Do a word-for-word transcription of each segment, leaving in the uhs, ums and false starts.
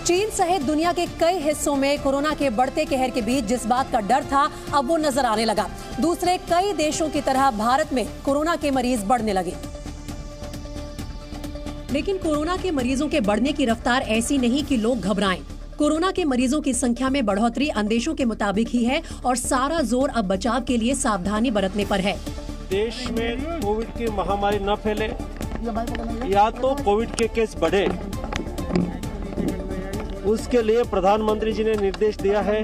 चीन सहित दुनिया के कई हिस्सों में कोरोना के बढ़ते कहर के बीच जिस बात का डर था अब वो नजर आने लगा। दूसरे कई देशों की तरह भारत में कोरोना के मरीज बढ़ने लगे। लेकिन कोरोना के मरीजों के बढ़ने की रफ्तार ऐसी नहीं कि लोग घबराएं। कोरोना के मरीजों की संख्या में बढ़ोतरी अंदेशों के मुताबिक ही है और सारा जोर अब बचाव के लिए सावधानी बरतने पर है। देश में कोविड की महामारी न फैले या तो कोविड के केस बढ़े, उसके लिए प्रधानमंत्री जी ने निर्देश दिया है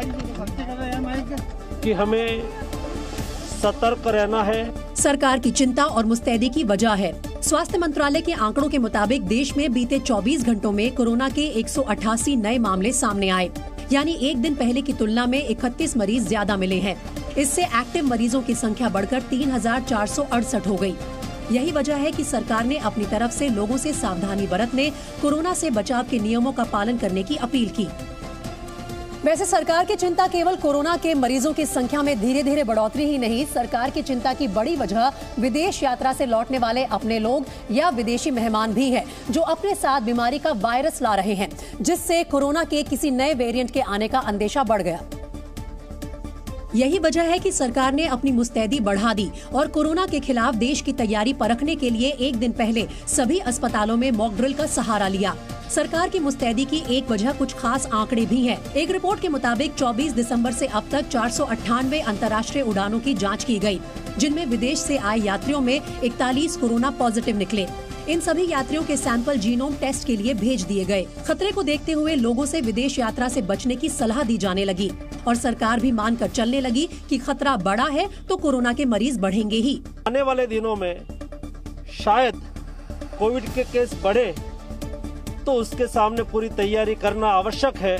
कि हमें सतर्क रहना है। सरकार की चिंता और मुस्तैदी की वजह है। स्वास्थ्य मंत्रालय के आंकड़ों के मुताबिक देश में बीते चौबीस घंटों में कोरोना के एक सौ अट्ठासी नए मामले सामने आए, यानी एक दिन पहले की तुलना में इकतीस मरीज ज्यादा मिले हैं। इससे एक्टिव मरीजों की संख्या बढ़कर तीन हजार चार सौ अड़सठ हो गई। यही वजह है कि सरकार ने अपनी तरफ से लोगों से सावधानी बरतने, कोरोना से बचाव के नियमों का पालन करने की अपील की। वैसे सरकार की चिंता केवल कोरोना के मरीजों की संख्या में धीरे धीरे बढ़ोतरी ही नहीं, सरकार की चिंता की बड़ी वजह विदेश यात्रा से लौटने वाले अपने लोग या विदेशी मेहमान भी है, जो अपने साथ बीमारी का वायरस ला रहे हैं, जिससे कोरोना के किसी नए वेरिएंट के आने का अंदेशा बढ़ गया। यही वजह है कि सरकार ने अपनी मुस्तैदी बढ़ा दी और कोरोना के खिलाफ देश की तैयारी परखने के लिए एक दिन पहले सभी अस्पतालों में मॉक ड्रिल का सहारा लिया। सरकार की मुस्तैदी की एक वजह कुछ खास आंकड़े भी हैं। एक रिपोर्ट के मुताबिक चौबीस दिसंबर से अब तक चार सौ अट्ठानवे अंतर्राष्ट्रीय उड़ानों की जांच की गई, जिनमें विदेश से आए यात्रियों में इकतालीस कोरोना पॉजिटिव निकले। इन सभी यात्रियों के सैंपल जीनोम टेस्ट के लिए भेज दिए गए। खतरे को देखते हुए लोगों से विदेश यात्रा से बचने की सलाह दी जाने लगी और सरकार भी मानकर चलने लगी कि खतरा बड़ा है तो कोरोना के मरीज बढ़ेंगे ही। आने वाले दिनों में शायद कोविड के केस बढ़े तो उसके सामने पूरी तैयारी करना आवश्यक है।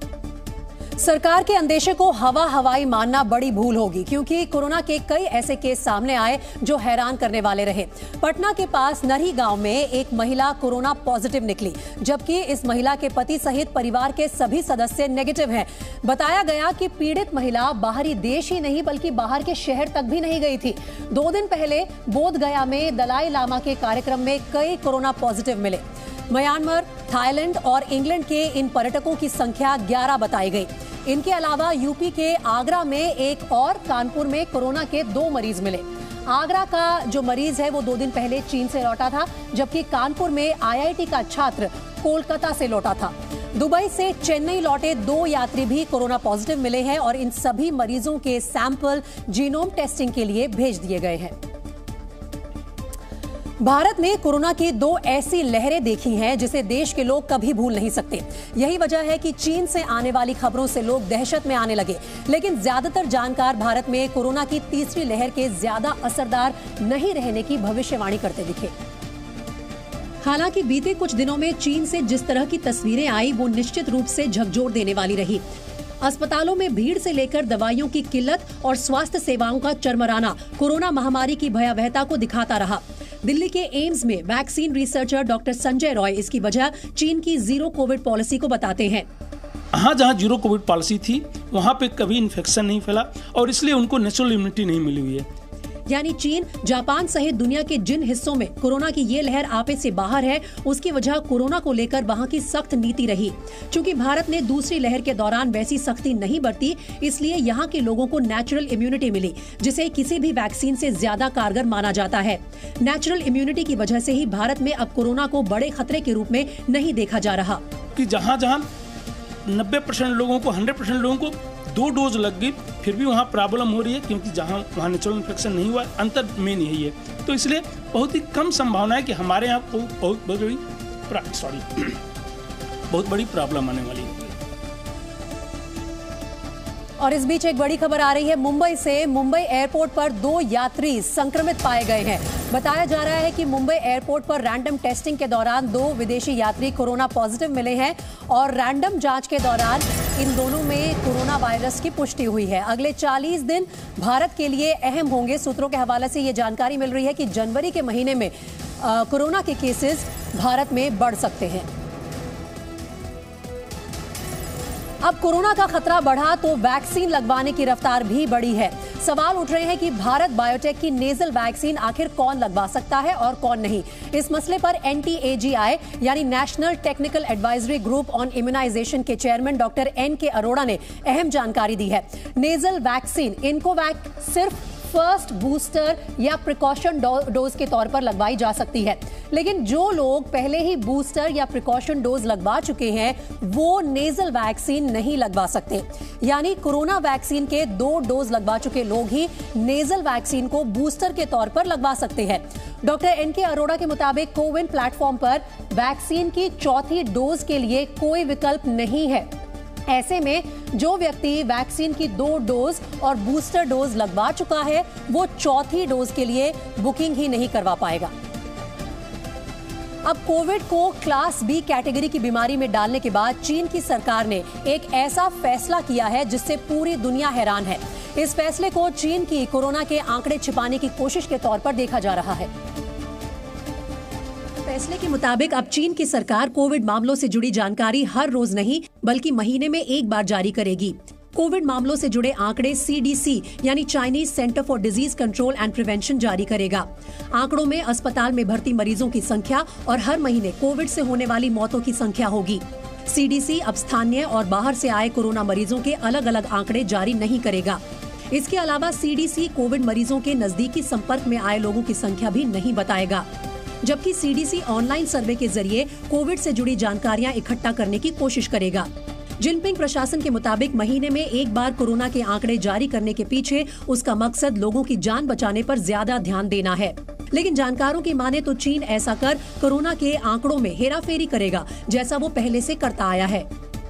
सरकार के अंदेशे को हवा हवाई मानना बड़ी भूल होगी, क्योंकि कोरोना के कई ऐसे केस सामने आए जो हैरान करने वाले रहे। पटना के पास नरही गांव में एक महिला कोरोना पॉजिटिव निकली, जबकि इस महिला के पति सहित परिवार के सभी सदस्य नेगेटिव हैं। बताया गया कि पीड़ित महिला बाहरी देश ही नहीं बल्कि बाहर के शहर तक भी नहीं गई थी। दो दिन पहले बोध गया में दलाई लामा के कार्यक्रम में कई कोरोना पॉजिटिव मिले। म्यांमार, थाईलैंड और इंग्लैंड के इन पर्यटकों की संख्या ग्यारह बताई गई। इनके अलावा यूपी के आगरा में एक और कानपुर में कोरोना के दो मरीज मिले। आगरा का जो मरीज है वो दो दिन पहले चीन से लौटा था, जबकि कानपुर में आईआईटी का छात्र कोलकाता से लौटा था। दुबई से चेन्नई लौटे दो यात्री भी कोरोना पॉजिटिव मिले हैं और इन सभी मरीजों के सैंपल जीनोम टेस्टिंग के लिए भेज दिए गए हैं। भारत में कोरोना की दो ऐसी लहरें देखी हैं जिसे देश के लोग कभी भूल नहीं सकते। यही वजह है कि चीन से आने वाली खबरों से लोग दहशत में आने लगे, लेकिन ज्यादातर जानकार भारत में कोरोना की तीसरी लहर के ज्यादा असरदार नहीं रहने की भविष्यवाणी करते दिखे। हालांकि बीते कुछ दिनों में चीन से जिस तरह की तस्वीरें आई वो निश्चित रूप से झकझोर देने वाली रही। अस्पतालों में भीड़ से लेकर दवाइयों की किल्लत और स्वास्थ्य सेवाओं का चरमराना कोरोना महामारी की भयावहता को दिखाता रहा। दिल्ली के एम्स में vaccine researcher doctor Sanjay Roy इसकी वजह चीन की जीरो कोविड पॉलिसी को बताते हैं। हाँ, जहाँ जीरो कोविड पॉलिसी थी वहाँ पे कभी इन्फेक्शन नहीं फैला और इसलिए उनको नेचुरल इम्यूनिटी नहीं मिली हुई है। यानी चीन, जापान सहित दुनिया के जिन हिस्सों में कोरोना की ये लहर आपे से बाहर है, उसकी वजह कोरोना को लेकर वहां की सख्त नीति रही। चूंकि भारत ने दूसरी लहर के दौरान वैसी सख्ती नहीं बरती, इसलिए यहाँ के लोगों को नेचुरल इम्यूनिटी मिली, जिसे किसी भी वैक्सीन से ज्यादा कारगर माना जाता है। नेचुरल इम्यूनिटी की वजह से ही भारत में अब कोरोना को बड़े खतरे के रूप में नहीं देखा जा रहा। कि जहाँ जहाँ नब्बे परसेंट लोगों को हंड्रेड परसेंट लोगों को दो डोज लग गई, फिर भी वहाँ प्रॉब्लम हो रही है, क्योंकि जहाँ वहाँ नेचुरल इन्फेक्शन नहीं हुआ। अंतर मेन यही है। तो इसलिए बहुत ही कम संभावना है कि हमारे यहाँ बहुत बहुत बड़ी सॉरी बहुत बड़ी प्रॉब्लम आने वाली है। और इस बीच एक बड़ी खबर आ रही है मुंबई से। मुंबई एयरपोर्ट पर दो यात्री संक्रमित पाए गए हैं। बताया जा रहा है कि मुंबई एयरपोर्ट पर रैंडम टेस्टिंग के दौरान दो विदेशी यात्री कोरोना पॉजिटिव मिले हैं और रैंडम जांच के दौरान इन दोनों में कोरोना वायरस की पुष्टि हुई है। अगले चालीस दिन भारत के लिए अहम होंगे। सूत्रों के हवाले से ये जानकारी मिल रही है कि जनवरी के महीने में आ, कोरोना के केसेस भारत में बढ़ सकते हैं। अब कोरोना का खतरा बढ़ा तो वैक्सीन लगवाने की रफ्तार भी बढ़ी है। सवाल उठ रहे हैं कि भारत बायोटेक की नेजल वैक्सीन आखिर कौन लगवा सकता है और कौन नहीं। इस मसले पर N T A G I यानी national technical advisory group on immunization के chairman doctor N K Arora ने अहम जानकारी दी है। नेजल वैक्सीन इनकोवैक सिर्फ फर्स्ट बूस्टर या प्रिकॉशन डोज के तौर पर लगवाई जा सकती है, लेकिन जो लोग पहले ही बूस्टर या प्रिकॉशन डोज लगवा चुके हैं वो नेजल वैक्सीन नहीं लगवा सकते। यानी कोरोना वैक्सीन के दो डोज लगवा चुके लोग ही नेजल वैक्सीन को बूस्टर के तौर पर लगवा सकते हैं। डॉक्टर एन के अरोड़ा के मुताबिक कोविन प्लेटफॉर्म पर वैक्सीन की चौथी डोज के लिए कोई विकल्प नहीं है। ऐसे में जो व्यक्ति वैक्सीन की दो डोज और बूस्टर डोज लगवा चुका है वो चौथी डोज के लिए बुकिंग ही नहीं करवा पाएगा। अब कोविड को क्लास बी कैटेगरी की बीमारी में डालने के बाद चीन की सरकार ने एक ऐसा फैसला किया है जिससे पूरी दुनिया हैरान है। इस फैसले को चीन की कोरोना के आंकड़े छिपाने की कोशिश के तौर पर देखा जा रहा है। फैसले के मुताबिक अब चीन की सरकार कोविड मामलों से जुड़ी जानकारी हर रोज नहीं बल्कि महीने में एक बार जारी करेगी। कोविड मामलों से जुड़े आंकड़े सी डी सी यानी Chinese centre for disease control and prevention जारी करेगा। आंकड़ों में अस्पताल में भर्ती मरीजों की संख्या और हर महीने कोविड से होने वाली मौतों की संख्या होगी। सी डी सी अब स्थानीय और बाहर से आए कोरोना मरीजों के अलग अलग आंकड़े जारी नहीं करेगा। इसके अलावा सी डी सी कोविड मरीजों के नजदीकी संपर्क में आए लोगों की संख्या भी नहीं बताएगा, जबकि सी डी सी ऑनलाइन सर्वे के जरिए कोविड से जुड़ी जानकारियां इकट्ठा करने की कोशिश करेगा। जिनपिंग प्रशासन के मुताबिक महीने में एक बार कोरोना के आंकड़े जारी करने के पीछे उसका मकसद लोगों की जान बचाने पर ज्यादा ध्यान देना है। लेकिन जानकारों की माने तो चीन ऐसा कर कोरोना के आंकड़ों में हेराफेरी करेगा, जैसा वो पहले से करता आया है।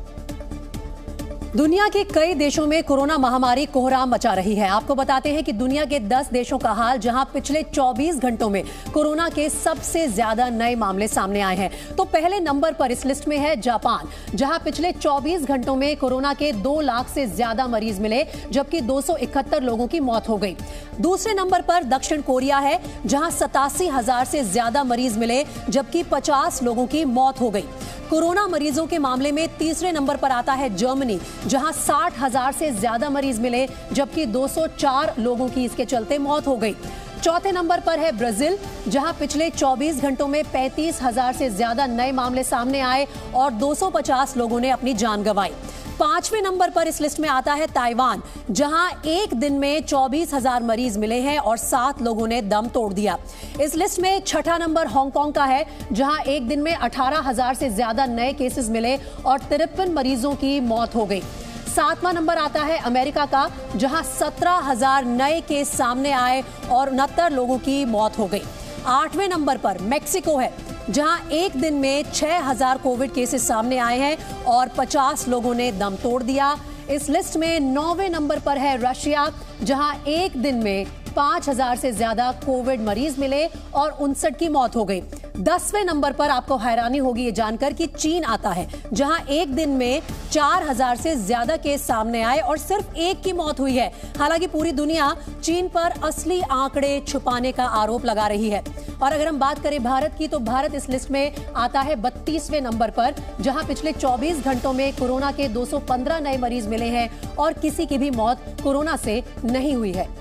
दुनिया के कई देशों में कोरोना महामारी कोहराम मचा रही है। आपको बताते हैं कि दुनिया के दस देशों का हाल, जहां पिछले चौबीस घंटों में कोरोना के सबसे ज्यादा नए मामले सामने आए हैं। तो पहले नंबर पर इस लिस्ट में है जापान, जहां पिछले चौबीस घंटों में कोरोना के दो लाख से ज्यादा मरीज मिले, जबकि दो सौ इकहत्तर लोगों की मौत हो गई। दूसरे नंबर पर दक्षिण कोरिया है, जहां सतासी हजार से ज्यादा मरीज मिले, जबकि पचास लोगों की मौत हो गई। कोरोना मरीजों के मामले में तीसरे नंबर पर आता है जर्मनी, जहां साठ हजार से ज्यादा मरीज मिले, जबकि दो सौ चार लोगों की इसके चलते मौत हो गई। चौथे नंबर पर है ब्राजील, जहां पिछले चौबीस घंटों में पैंतीस हजार से ज्यादा नए मामले सामने आए और दो सौ पचास लोगों ने अपनी जान गंवाई। पांचवें नंबर पर इस लिस्ट में आता है ताइवान, जहां एक दिन में चौबीस हजार मरीज मिले हैं और सात लोगों ने दम तोड़ दिया। इस लिस्ट में छठा नंबर हांगकांग का है, जहां एक दिन में अठारह हजार से ज्यादा नए केसेस मिले और तिरपन मरीजों की मौत हो गई। सातवां नंबर आता है अमेरिका का, जहां सत्रह हजार नए केस सामने आए और उनहत्तर लोगों की मौत हो गई। आठवें नंबर पर मेक्सिको है, जहां एक दिन में छह हजार कोविड केसेस सामने आए हैं और पचास लोगों ने दम तोड़ दिया। इस लिस्ट में नौवें नंबर पर है रशिया, जहां एक दिन में पांच हजार से ज्यादा कोविड मरीज मिले और उनसठ की मौत हो गई। दसवें नंबर पर आपको हैरानी होगी ये जानकर कि चीन आता है, जहां एक दिन में चार हजार से ज्यादा केस सामने आए और सिर्फ एक की मौत हुई है। हालांकि पूरी दुनिया चीन पर असली आंकड़े छुपाने का आरोप लगा रही है। और अगर हम बात करें भारत की, तो भारत इस लिस्ट में आता है बत्तीसवें नंबर पर, जहां पिछले चौबीस घंटों में कोरोना के दो सौ पंद्रह नए मरीज मिले हैं और किसी की भी मौत कोरोना से नहीं हुई है।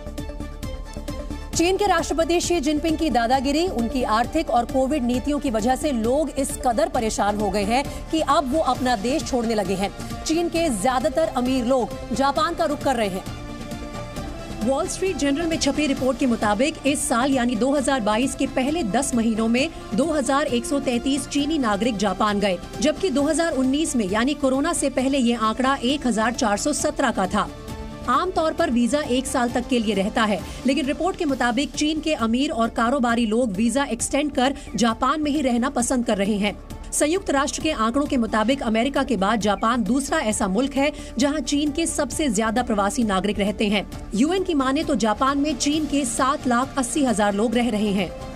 चीन के राष्ट्रपति शी जिनपिंग की दादागिरी, उनकी आर्थिक और कोविड नीतियों की वजह से लोग इस कदर परेशान हो गए हैं कि अब वो अपना देश छोड़ने लगे हैं। चीन के ज्यादातर अमीर लोग जापान का रुख कर रहे हैं। वॉल स्ट्रीट जर्नल में छपी रिपोर्ट के मुताबिक इस साल यानी दो हज़ार बाईस के पहले दस महीनों में दो हज़ार एक सौ तैंतीस चीनी नागरिक जापान गए, जबकि दो हज़ार उन्नीस में यानी कोरोना से पहले ये आंकड़ा एक हज़ार चार सौ सत्रह का था। आमतौर पर वीजा एक साल तक के लिए रहता है, लेकिन रिपोर्ट के मुताबिक चीन के अमीर और कारोबारी लोग वीजा एक्सटेंड कर जापान में ही रहना पसंद कर रहे हैं। संयुक्त राष्ट्र के आंकड़ों के मुताबिक अमेरिका के बाद जापान दूसरा ऐसा मुल्क है जहां चीन के सबसे ज्यादा प्रवासी नागरिक रहते हैं। यूएन की माने तो जापान में चीन के सात लाख अस्सी हजार लोग रह रहे हैं।